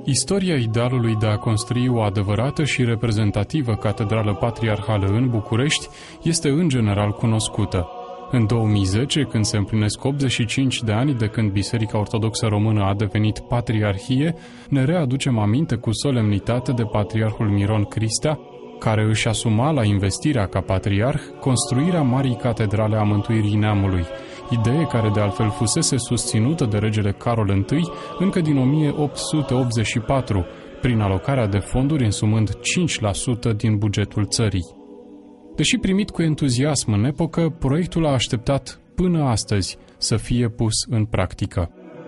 Istoria idealului de a construi o adevărată și reprezentativă catedrală patriarhală în București este în general cunoscută. În 2010, când se împlinesc 85 de ani de când Biserica Ortodoxă Română a devenit patriarhie, ne readucem aminte cu solemnitate de patriarhul Miron Cristea, care își asuma la investirea ca patriarh construirea Marii Catedrale a Mântuirii Neamului, idee care de altfel fusese susținută de regele Carol I încă din 1884, prin alocarea de fonduri însumând 5% din bugetul țării. Deși primit cu entuziasm în epocă, proiectul a așteptat până astăzi să fie pus în practică.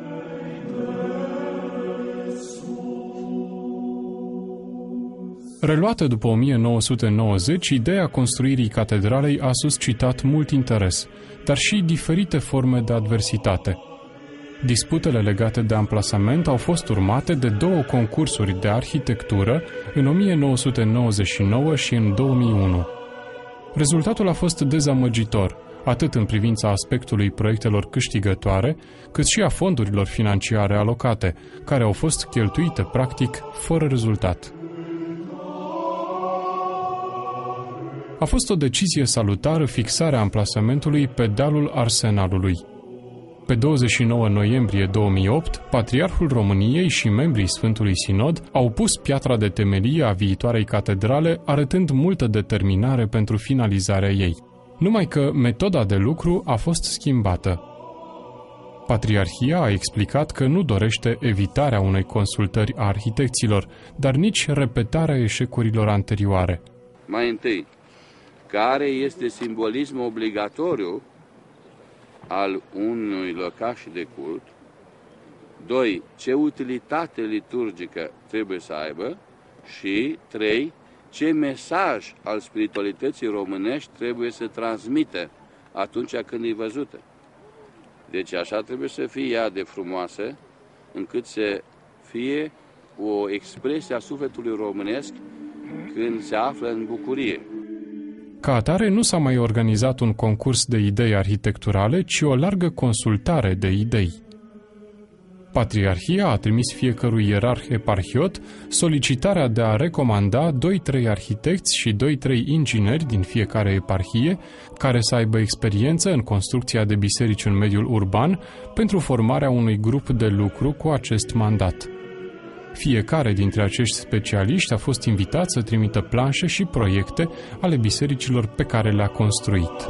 Reluată după 1990, ideea construirii catedralei a suscitat mult interes, dar și diferite forme de adversitate. Disputele legate de amplasament au fost urmate de 2 concursuri de arhitectură în 1999 și în 2001. Rezultatul a fost dezamăgitor, atât în privința aspectului proiectelor câștigătoare, cât și a fondurilor financiare alocate, care au fost cheltuite practic fără rezultat. A fost o decizie salutară fixarea amplasamentului pe dealul Arsenalului. Pe 29 noiembrie 2008, Patriarhul României și membrii Sfântului Sinod au pus piatra de temelie a viitoarei catedrale, arătând multă determinare pentru finalizarea ei. Numai că metoda de lucru a fost schimbată. Patriarhia a explicat că nu dorește evitarea unei consultări a arhitecților, dar nici repetarea eșecurilor anterioare. Mai întâi, care este simbolismul obligatoriu al unui locaș de cult? 2. Ce utilitate liturgică trebuie să aibă? Și 3. Ce mesaj al spiritualității românești trebuie să transmită atunci când e văzută? Deci așa trebuie să fie ea de frumoasă, încât să fie o expresie a sufletului românesc când se află în bucurie. Ca atare, nu s-a mai organizat un concurs de idei arhitecturale, ci o largă consultare de idei. Patriarhia a trimis fiecărui ierarh eparhiot solicitarea de a recomanda 2-3 arhitecți și 2-3 ingineri din fiecare eparhie care să aibă experiență în construcția de biserici în mediul urban pentru formarea unui grup de lucru cu acest mandat. Fiecare dintre acești specialiști a fost invitat să trimită planșe și proiecte ale bisericilor pe care le-a construit.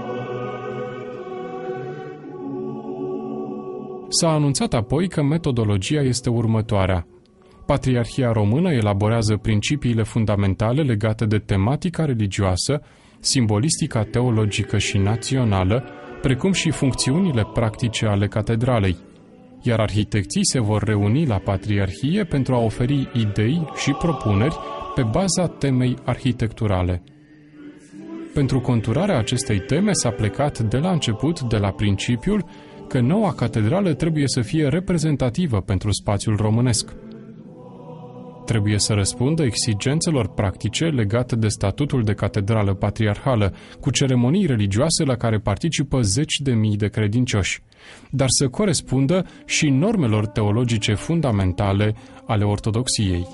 S-a anunțat apoi că metodologia este următoarea. Patriarhia Română elaborează principiile fundamentale legate de tematica religioasă, simbolistica teologică și națională, precum și funcțiunile practice ale catedralei, iar arhitecții se vor reuni la Patriarhie pentru a oferi idei și propuneri pe baza temei arhitecturale. Pentru conturarea acestei teme s-a plecat de la început de la principiul că noua catedrală trebuie să fie reprezentativă pentru spațiul românesc. Trebuie să răspundă exigențelor practice legate de statutul de catedrală patriarhală, cu ceremonii religioase la care participă 10.000 de credincioși, dar să corespundă și normelor teologice fundamentale ale ortodoxiei.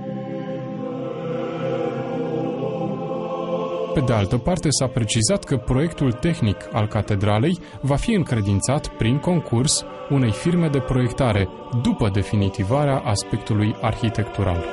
Pe de altă parte, s-a precizat că proiectul tehnic al catedralei va fi încredințat prin concurs unei firme de proiectare, după definitivarea aspectului arhitectural.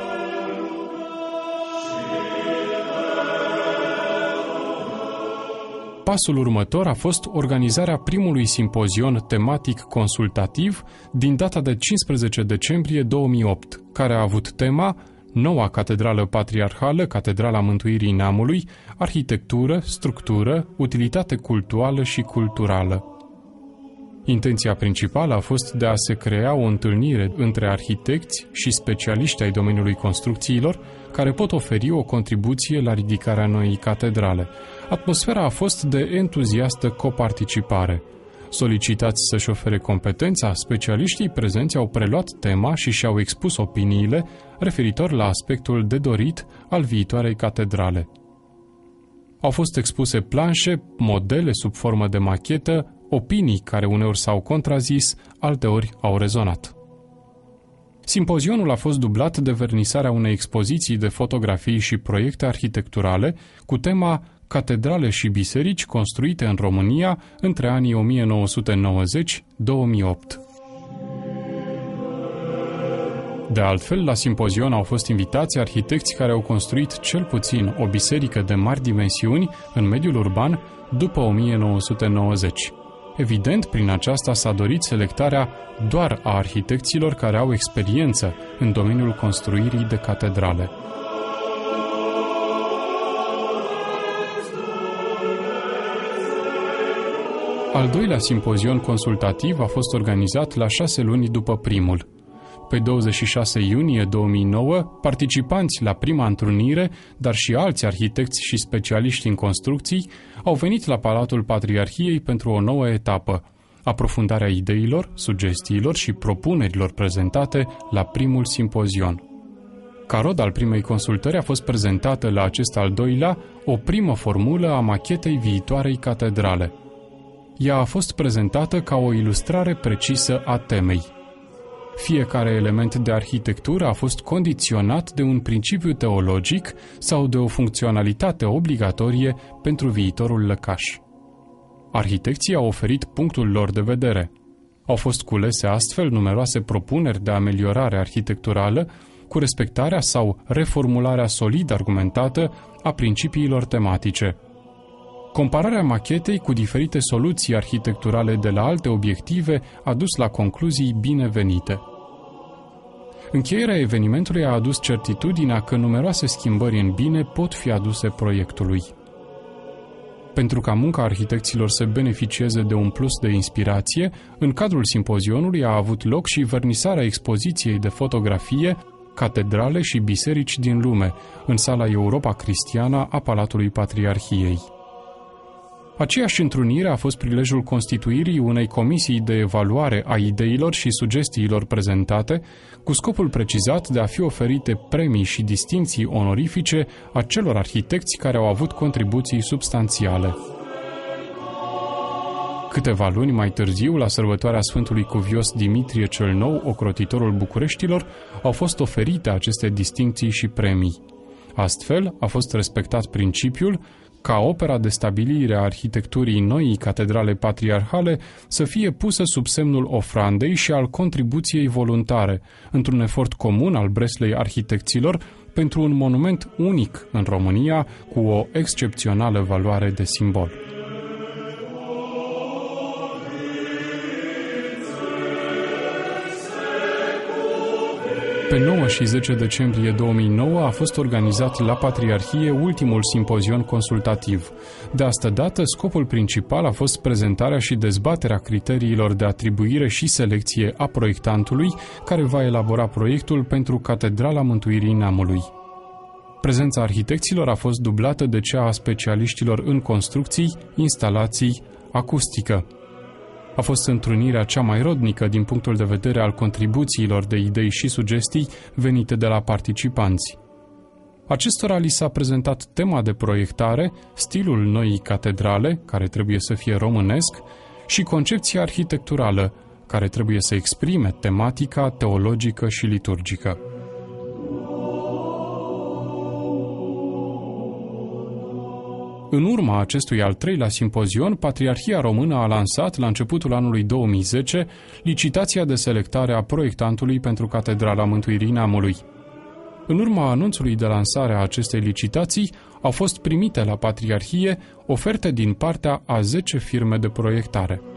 Pasul următor a fost organizarea primului simpozion tematic consultativ din data de 15 decembrie 2008, care a avut tema Noua Catedrală Patriarhală, Catedrala Mântuirii Neamului, arhitectură, structură, utilitate cultuală și culturală. Intenția principală a fost de a se crea o întâlnire între arhitecți și specialiști ai domeniului construcțiilor, care pot oferi o contribuție la ridicarea noii catedrale. Atmosfera a fost de entuziastă coparticipare. Solicitați să-și ofere competența, specialiștii prezenți au preluat tema și și-au expus opiniile referitor la aspectul de dorit al viitoarei catedrale. Au fost expuse planșe, modele sub formă de machetă, opinii care uneori s-au contrazis, alteori au rezonat. Simpozionul a fost dublat de vernisarea unei expoziții de fotografii și proiecte arhitecturale cu tema Catedrale și biserici construite în România între anii 1990-2008. De altfel, la simpozion au fost invitați arhitecți care au construit cel puțin o biserică de mari dimensiuni în mediul urban după 1990. Evident, prin aceasta s-a dorit selectarea doar a arhitecților care au experiență în domeniul construirii de catedrale. Al doilea simpozion consultativ a fost organizat la 6 luni după primul. Pe 26 iunie 2009, participanți la prima întrunire, dar și alți arhitecți și specialiști în construcții, au venit la Palatul Patriarhiei pentru o nouă etapă, aprofundarea ideilor, sugestiilor și propunerilor prezentate la primul simpozion. Ca rod al primei consultări a fost prezentată la acest al doilea o primă formulă a machetei viitoarei catedrale. Ea a fost prezentată ca o ilustrare precisă a temei. Fiecare element de arhitectură a fost condiționat de un principiu teologic sau de o funcționalitate obligatorie pentru viitorul lăcaș. Arhitecții au oferit punctul lor de vedere. Au fost culese astfel numeroase propuneri de ameliorare arhitecturală cu respectarea sau reformularea solid argumentată a principiilor tematice. Compararea machetei cu diferite soluții arhitecturale de la alte obiective a dus la concluzii binevenite. Încheierea evenimentului a adus certitudinea că numeroase schimbări în bine pot fi aduse proiectului. Pentru ca munca arhitecților să beneficieze de un plus de inspirație, în cadrul simpozionului a avut loc și vernisarea expoziției de fotografie Catedrale și biserici din lume, în sala Europa Cristiana a Palatului Patriarhiei. Aceeași întrunire a fost prilejul constituirii unei comisii de evaluare a ideilor și sugestiilor prezentate, cu scopul precizat de a fi oferite premii și distincții onorifice acelor arhitecți care au avut contribuții substanțiale. Câteva luni mai târziu, la sărbătoarea Sfântului Cuvios Dimitrie cel Nou, ocrotitorul Bucureștilor, au fost oferite aceste distincții și premii. Astfel, a fost respectat principiul ca opera de stabilire a arhitecturii noii catedrale patriarhale să fie pusă sub semnul ofrandei și al contribuției voluntare, într-un efort comun al breslei arhitecților pentru un monument unic în România cu o excepțională valoare de simbol. Pe 9 și 10 decembrie 2009 a fost organizat la Patriarhie ultimul simpozion consultativ. De asta dată, scopul principal a fost prezentarea și dezbaterea criteriilor de atribuire și selecție a proiectantului care va elabora proiectul pentru Catedrala Mântuirii Neamului. Prezența arhitecților a fost dublată de cea a specialiștilor în construcții, instalații, acustică. A fost întrunirea cea mai rodnică din punctul de vedere al contribuțiilor de idei și sugestii venite de la participanți. Acestora li s-a prezentat tema de proiectare, stilul noii catedrale, care trebuie să fie românesc, și concepția arhitecturală, care trebuie să exprime tematica teologică și liturgică. În urma acestui al treilea simpozion, Patriarhia Română a lansat, la începutul anului 2010, licitația de selectare a proiectantului pentru Catedrala Mântuirii Neamului. În urma anunțului de lansare a acestei licitații, au fost primite la Patriarhie oferte din partea a 10 firme de proiectare.